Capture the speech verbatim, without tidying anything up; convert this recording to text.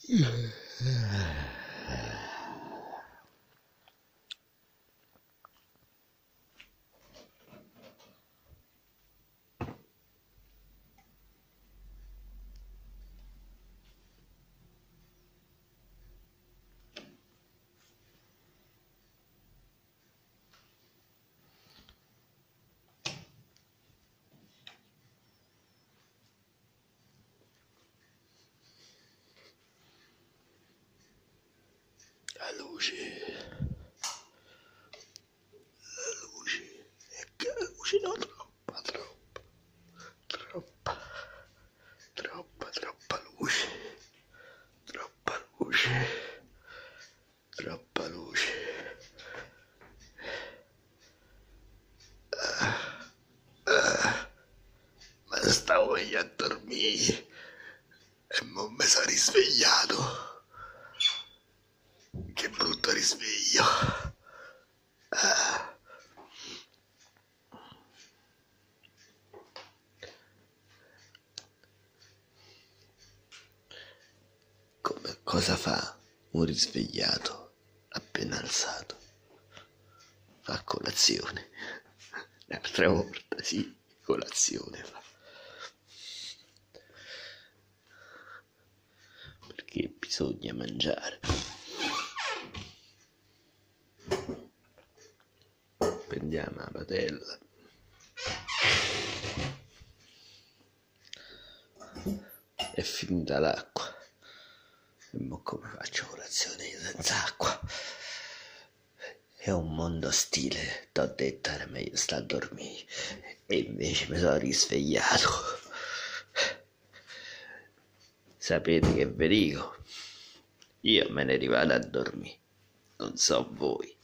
La luce, la luce, è che la luce no, troppa, troppa, troppa, troppa, troppa luce, troppa luce, troppa luce. Ah, ah, ma stavo io a dormire e mo mi sono risvegliato. Che brutto risveglio. Ah. Come, cosa fa un risvegliato appena alzato? Fa colazione. L'altra volta sì, colazione fa. Perché bisogna mangiare. Prendiamo la padella. È finita l'acqua. E mo come faccio colazione io senza acqua? È un mondo ostile, t'ho detto era meglio stare a dormire. E invece mi sono risvegliato. Sapete che vi dico? Io me ne rivado a dormire. Non so voi.